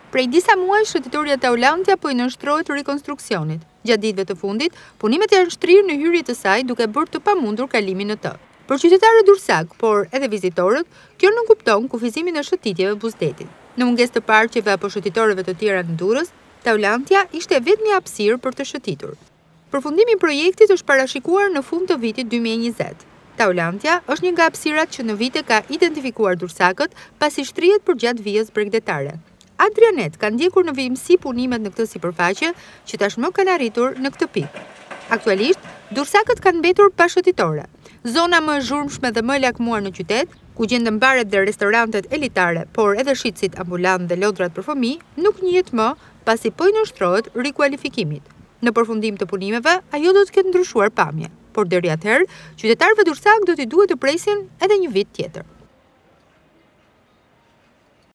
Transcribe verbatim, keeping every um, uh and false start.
Prej disa muaj, shëtitoria Taulantja po i nënshtrohet rikonstruksionit. Gjatë ditëve të fundit, punimet janë shtrirë në hyrje të saj duke bërë të pamundur kalimin në të. Për qytetarët Durrësak, por edhe vizitorët, kjo nuk kupton kufizimin e shëtitjeve Buzdetit. Në mungesë të parqeve apo shëtitorëve të tjera në Durrës, Taulantja ishte vetmi hapësirë për të shëtitur. Përfundimi i projektit është parashikuar në fund të vitit dy mijë e njëzet. Taulantja është një nga hapësirat që në vite ka identifikuar Durrësakët pasi shtrihet përgjatë vijës bregdetare. Adrianet ka ndjekur në vimësi punimet në këtë sipërfaqe që tashmë kanë arritur në këtë pikë. Aktualisht, Durrësakët kanë mbetur pa shëtitore. Zona më e zhurmshme dhe më e lakmuar në qytet, ku gjenden baret dhe restorantet elitare, por edhe shitësit ambulant dhe lodrat për fëmijë, nuk njihet më pasi po i nënshtrohet rikualifikimit. Në përfundim të punimeve, ajo do të ketë ndryshuar pamje, por deri atëherë, qytetarëve Durrësak do t'i duhet të presin edhe një vit tjetër.